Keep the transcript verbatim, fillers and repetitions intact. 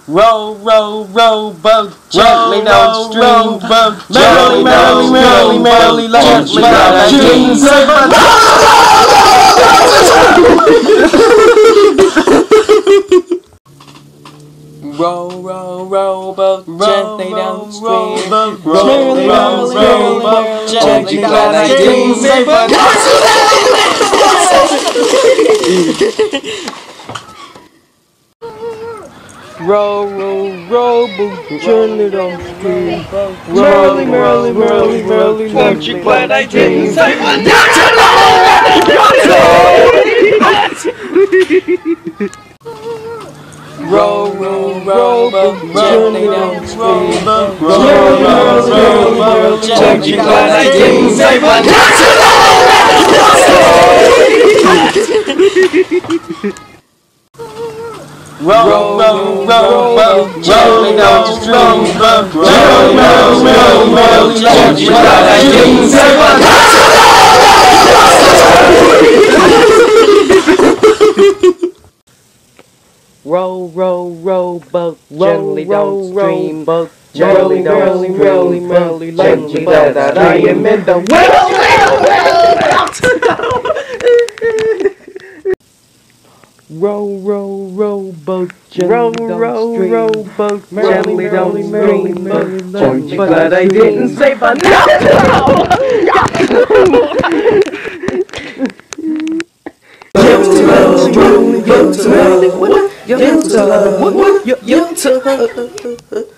Row, row, row, boat gently downstream. Merrily, merrily, merrily, merrily, gently downstream. Row, row, row, boat gently downstream. Merrily, merrily, merrily, merrily, gently downstream. Row, row, row, boat gently downstream. Merrily, merrily, merrily, merrily, aren't you glad I didn't say one? Row, row, row, boat gently downstream. Merrily, merrily, merrily, merrily, aren't you glad I didn't say one? Row, row, row, boat gently downstream. Merrily, merrily, merrily, merrily, aren't you glad I didn't say one? Row, row, row, boat gently downstream. Boat gently downstream. Merrily, merrily, merrily, that I am in the well, well, well. Row, row, row, boat gently downstream. Row, row, boat gently downstream. Aren't you glad I didn't say but no, no. You